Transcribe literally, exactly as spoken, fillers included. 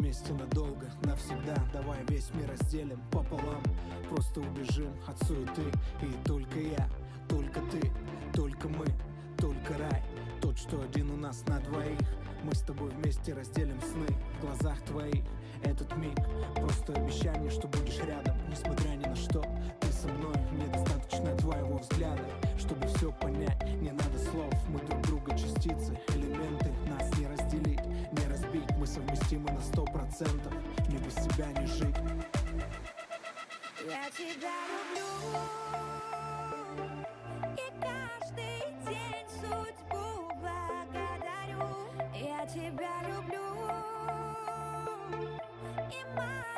вместе надолго, навсегда. Давай весь мир разделим пополам, просто убежим от суеты. И только я, только ты, только мы, только рай, тот, что один у нас на двоих. Мы с тобой вместе разделим сны. В глазах твоих этот миг, просто обещай мне, что будешь рядом, несмотря ни на что. Ты со мной, мне достаточно твоего взгляда, чтобы все понять, не надо слов. Мы друг друга частицы, элементы, нас не разделить, не разбить. Мы совместимы на сто процентов, мне без тебя не жить. Я тебя люблю, и каждый день судьбу благодарю. Я тебя люблю, и мать.